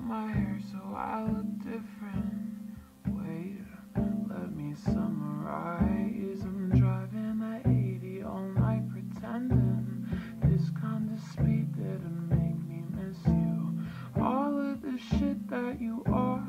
my hair so I look different. Wait, let me summarize. I'm driving at 80 all night pretending this kind of speed didn't make me miss you. All of the shit that you are